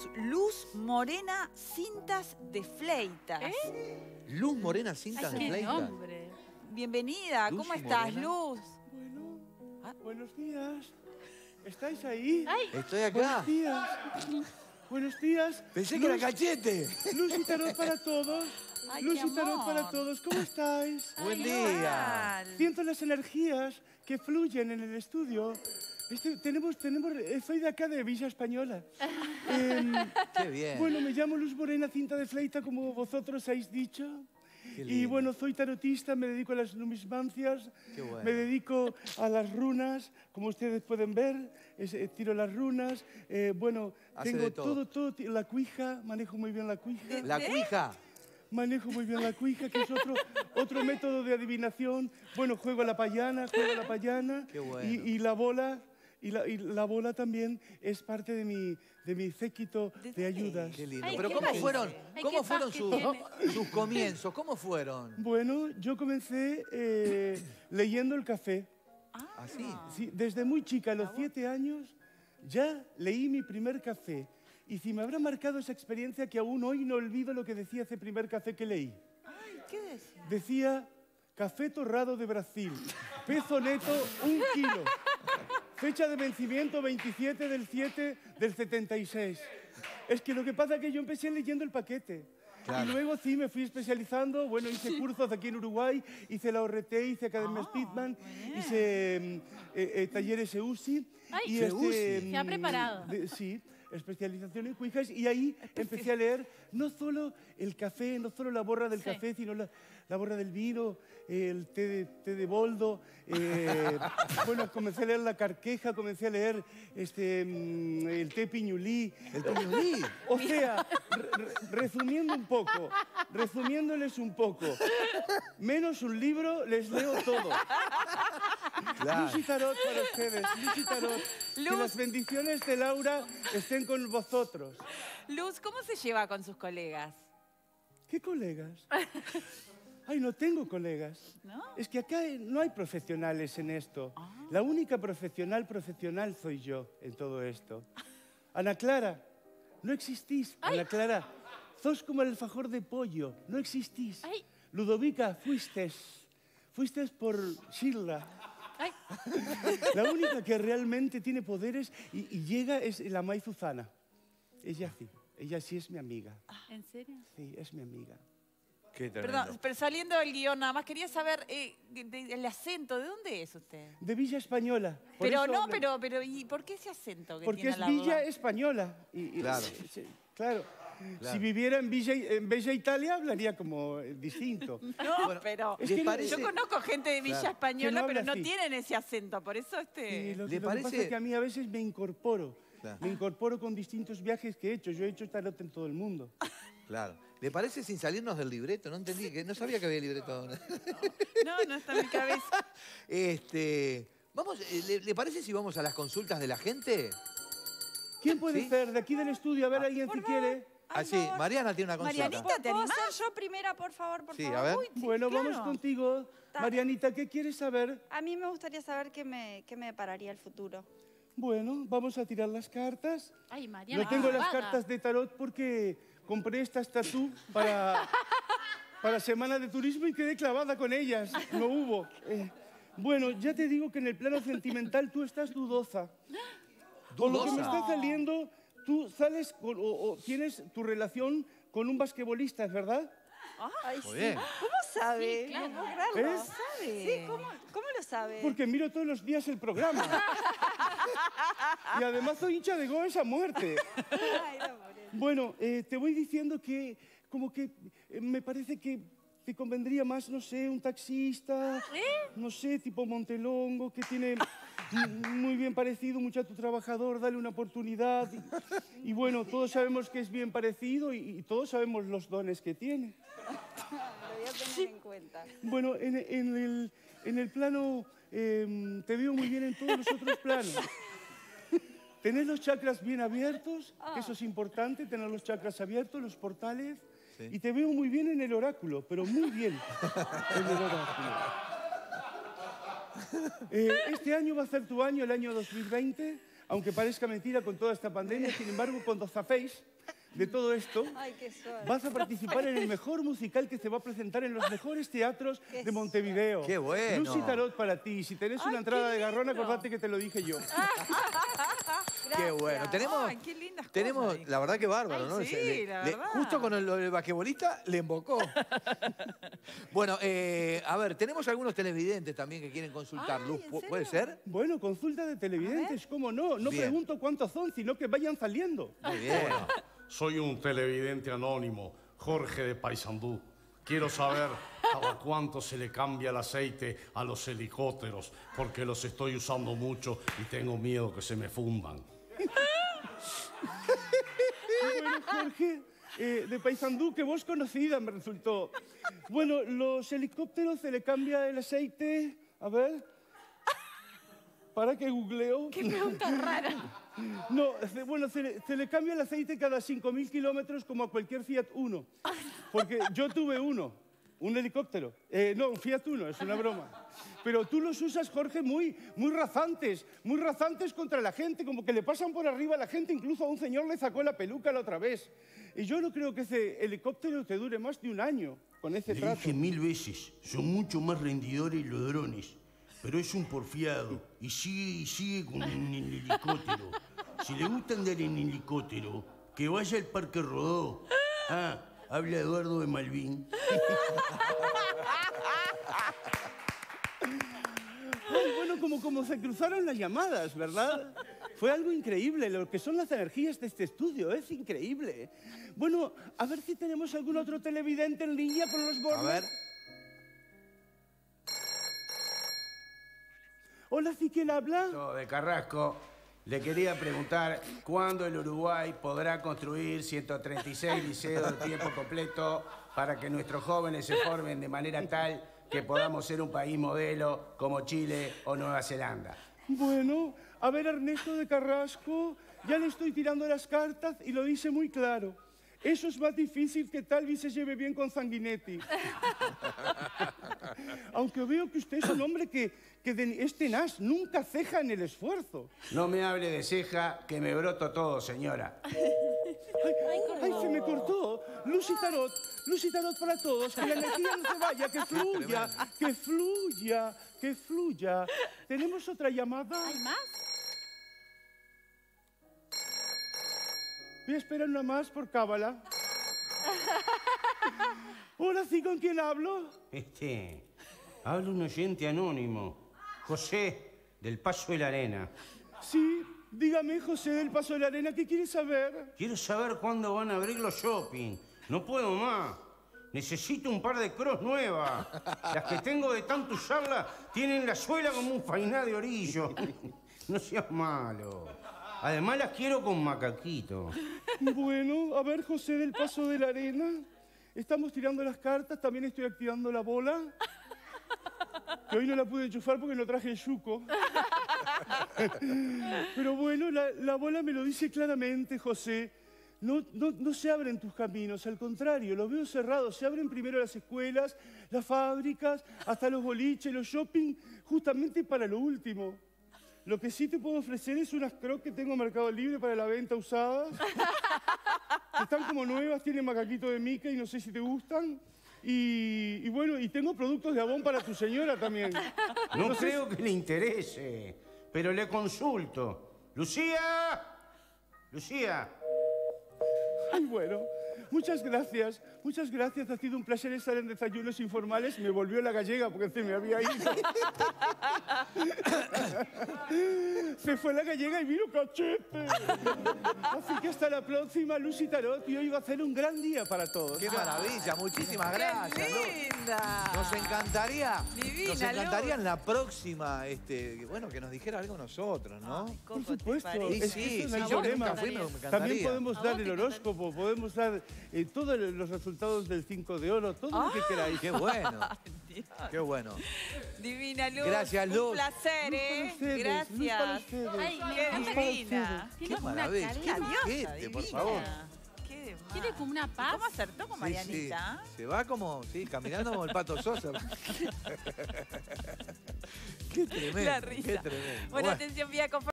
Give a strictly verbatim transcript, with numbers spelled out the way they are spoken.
tenemos Luz Morena Cintas de Fleitas. ¿Eh? Luz Morena Cintas Ay, de qué Fleitas. nombre. Bienvenida, Luz ¿cómo estás, Morena. Luz? Bueno, Ah. buenos días. ¿Estáis ahí? Ay, Estoy acá. Buenos días. Buenos días. Pensé que era Luz- Cachete. Luz y tarot para todos. Ay, Luz qué y tarot amor. para todos. ¿Cómo estáis? Buen Ay, día. igual. Siento las energías que fluyen en el estudio. Este, tenemos, tenemos, eh, soy de acá, de Villa Española. Em, Qué bien. bueno, me llamo Luz Morena Cinta de Fleita, como vosotros habéis dicho. Qué Y lindo. bueno, soy tarotista, me dedico a las numismancias, Qué bueno. me dedico a las runas, como ustedes pueden ver, es- eh, tiro las runas. eh, bueno, Hace tengo de todo. todo, todo, ti- la cuija, manejo muy bien la cuija. La cuija. Manejo muy bien la cuija, que es otro, otro método de adivinación. Bueno, juego a la payana, juego a la payana. Qué bueno. Y, y la bola, y la, y la bola también es parte de mi, de mi séquito ¿De de dónde? ayudas. Qué lindo. Ay, Pero ¿qué ¿cómo país? fueron, Ay, cómo qué fueron paz sus, que tiene. sus comienzos? ¿Cómo fueron? Bueno, yo comencé eh, leyendo el café. Así. Sí, desde muy chica, a los siete años, ya leí mi primer café. Y si me habrá marcado esa experiencia que aún hoy no olvido lo que decía ese primer café que leí. Ay, ¿qué decía? Decía, café torrado de Brasil, peso neto, un kilo. Fecha de vencimiento veintisiete del siete del setenta y seis. Es que lo que pasa es que yo empecé leyendo el paquete. Claro. Y luego sí me fui especializando, bueno, hice cursos aquí en Uruguay, hice la O R T, hice Academia Ah, Speedman, bien. hice mm, eh, eh, talleres E U S I. Ay, y E U S I. mm, Se ha preparado. de- sí, especialización en cuijas. Y ahí empecé a leer no solo el café, no solo la borra del Sí. café, sino la, la borra del vino, el té de, té de boldo. eh, bueno, comencé a leer la carqueja, comencé a leer este, mm, el té piñulí. El piñulí. O sea, re- re- resumiendo un poco, resumiéndoles un poco, menos un libro, les leo todo. Claro. Luz y tarot para ustedes, luz y tarot. Que Luz. las bendiciones de Laura estén con vosotros. Luz, ¿cómo se lleva con sus colegas? ¿Qué colegas? Ay, no tengo colegas. ¿No? Es que acá no hay profesionales en esto. La única profesional profesional soy yo en todo esto. Ana Clara, no existís. Ana Clara, sos como el alfajor de pollo, no existís. Ay. Ludovica, fuistes. Fuistes por Shirla. Ay, La única que realmente tiene poderes y, y llega es la May Zuzana. Ella sí, ella sí es mi amiga. ¿en serio? Sí, es mi amiga. Qué tremendo. Perdón, pero saliendo del guión, nada más quería saber eh, de- de- el acento, ¿de dónde es usted? De Villa Española. Por Pero eso no, hablo- pero, pero ¿y por qué ese acento que Porque tiene es la Villa verdad? Española. Y- y- Claro. sí, claro. Claro. Si viviera en Villa, en Bella Italia, hablaría como eh, distinto. No, Bueno, pero es ¿les que parece? yo conozco gente de Villa Claro. Española, Que no pero habla no así. tienen ese acento, por eso este... Y lo, ¿Le lo que pasa parece? es que a mí a veces me incorporo. Claro. Me incorporo con distintos viajes que he hecho. Yo he hecho tarot en todo el mundo. Claro. ¿Le parece sin salirnos del libreto? No entendí, que no sabía que había libreto. No, no está en mi cabeza. Este, vamos, eh, ¿le, le parece si vamos a las consultas de la gente? ¿Quién puede ¿Sí? ser? De aquí del estudio, a ver, alguien si quiere. Ah, sí, Mariana tiene una consulta. Marianita, ¿te ¿Puedo animás? ser yo primera, por favor, por Sí, favor? a ver. Uy, sí, Bueno, claro. vamos contigo. Ta- Marianita, ¿qué quieres saber? A mí me gustaría saber qué me, qué me depararía el futuro. Bueno, vamos a tirar las cartas. Ay, Mariana. No tengo las malvada. cartas de tarot porque compré estas tatú para, para Semana de Turismo y quedé clavada con ellas. No hubo. Eh, bueno, ya te digo que en el plano sentimental tú estás dudosa. Con lo que me ¿Dudosa? está saliendo, tú sales con- o, o tienes tu relación con un basquetbolista, ¿es verdad? Ay, Muy sí. bien. ¿Cómo sabe? Sí, claro. No puedo creerlo. ¿Ves? ¿Sabe? Sí, ¿cómo, cómo lo sabe? Porque miro todos los días el programa. Y además soy hincha de Goes a muerte. Ay, no, por eso. Bueno, eh, te voy diciendo que como que eh, me parece que te convendría más, no sé, un taxista, no sé, tipo Montelongo, que tiene m- muy bien parecido, mucho a tu trabajador, dale una oportunidad. Y, y bueno, todos sabemos que es bien parecido y, y todos sabemos los dones que tiene. Lo voy a tener en cuenta. Bueno, en, en el, en el plano, eh, te veo muy bien en todos los otros planos. Tener los chakras bien abiertos, que eso es importante, tener los chakras abiertos, los portales. Sí. Y te veo muy bien en el oráculo, pero muy bien en el oráculo. Eh, este año va a ser tu año, el año dos mil veinte. aunque parezca mentira con toda esta pandemia, sin embargo, cuando zaféis de todo esto, Ay, qué suerte. vas a participar en el mejor musical que se va a presentar en los mejores teatros de Montevideo. ¡Qué bueno! Lucy Tarot para ti. Si tenés Ay, una entrada qué de garrón, lindo. acordate que te lo dije yo. ¡Qué bueno! Tenemos, Ay, qué lindas tenemos cosas. la verdad que bárbaro, Ay, ¿no? sí, Le- la le- verdad. justo con el, el basquetbolista le embocó. Bueno, eh, a ver, tenemos algunos televidentes también que quieren consultar. Ay, Luz, ¿en ¿pu- serio? ¿puede ser? Bueno, consulta de televidentes, ¿cómo no? No Bien. pregunto cuántos son, sino que vayan saliendo. Muy bien. Soy un televidente anónimo, Jorge de Paysandú. Quiero saber cada cuánto se le cambia el aceite a los helicópteros, porque los estoy usando mucho y tengo miedo que se me fundan. Bueno, Jorge, eh, de Paysandú, que vos conocida me resultó. Bueno, los helicópteros se le cambia el aceite. A ver. Para que googleo. Qué pregunta rara. No, se- bueno, se le, se le cambia el aceite cada cinco mil kilómetros como a cualquier Fiat Uno. Porque yo tuve uno, un helicóptero. Eh, no, un Fiat Uno, es una broma. Pero tú los usas, Jorge, muy, muy razantes, muy razantes contra la gente, como que le pasan por arriba a la gente, incluso a un señor le sacó la peluca la otra vez. Y yo no creo que ese helicóptero te dure más de un año con ese Le trato. dije mil veces, son mucho más rendidores los drones, pero es un porfiado y sigue y sigue con el helicóptero. Si le gusta andar en helicóptero, que vaya al Parque Rodó. Ah, habla Eduardo de Malvin. Ay, bueno, como, como se cruzaron las llamadas, ¿verdad? Fue algo increíble, lo que son las energías de este estudio, es increíble. Bueno, a ver si tenemos algún otro televidente en línea con los A bordes. ver. Hola, ¿sí quién habla? Yo, de Carrasco, le quería preguntar cuándo el Uruguay podrá construir ciento treinta y seis liceos de tiempo completo para que nuestros jóvenes se formen de manera tal que podamos ser un país modelo como Chile o Nueva Zelanda. Bueno, a ver, Ernesto de Carrasco, ya le estoy tirando las cartas y lo dice muy claro. Eso es más difícil que Talvi se lleve bien con Sanguinetti. Aunque veo que usted es un hombre que, que de- es tenaz, nunca ceja en el esfuerzo. No me hable de ceja, que me broto todo, señora. Ay, ay, se me cortó. Lucy Tarot, Lucy Tarot para todos, que la energía no se vaya, que fluya, que fluya, que fluya. ¿Tenemos otra llamada? ¿Hay más? Voy a esperar una más por cábala. Hola, ¿sí con quién hablo? Este, habla un oyente anónimo, José, del Paso de la Arena. Sí, dígame, José del Paso de la Arena, ¿qué quiere saber? Quiero saber cuándo van a abrir los shopping. No puedo más. Necesito un par de cross nuevas. Las que tengo de tanto usarlas tienen la suela como un fainá de orillo. No seas malo. Además las quiero con macaquito. Bueno, a ver, José del Paso de la Arena. Estamos tirando las cartas, también estoy activando la bola. Que hoy no la pude enchufar porque no traje el yuco. Pero bueno, la, la bola me lo dice claramente, José. No, no, no se abren tus caminos, al contrario, los veo cerrados. Se abren primero las escuelas, las fábricas, hasta los boliches, los shopping, justamente para lo último. Lo que sí te puedo ofrecer es unas crocs que tengo en Mercado Libre para la venta usadas. Están como nuevas, tienen macaquito de Mickey, no sé si te gustan. Y, y bueno, y tengo productos de Avon para tu señora también. No creo que le interese, pero le consulto. ¡Lucía! ¡Lucía! Ay, bueno, muchas gracias, muchas gracias. Ha sido un placer estar en Desayunos Informales. Me volvió la gallega porque se me había ido. Se fue la gallega y vino cachete. Así que hasta la próxima, Lucy Tarot. Y hoy va a ser un gran día para todos. ¡Qué maravilla! Muchísimas gracias, ¡Qué Luz. linda! Nos encantaría, Divina, nos encantaría Luz. en la próxima, este, bueno, que nos dijera algo nosotros, ¿no? Ay, Por Coco, ¿te supuesto, parece? Sí, es que sí, eso sí, no hay yo problema. nunca fui, me, me encantaría. También podemos ¿A dar vos el te horóscopo, podemos dar eh, todos los resultados del cinco de oro, todo lo que queráis. Qué bueno, qué bueno. Divina Luz. Gracias, Luz. Un placer, ¿eh? ustedes, luz para Gracias. ustedes. Ay, me Qué encanta. divina. Qué Tiene como una maravilla, qué calma. Diosa, bujete, por divina. favor. Qué de más. Tiene como una paz. ¿Cómo acertó con Sí, sí. Marianita? Se va como, sí, caminando como el Pato Sosa. Qué tremendo, La risa. qué tremendo. Bueno, atención, vía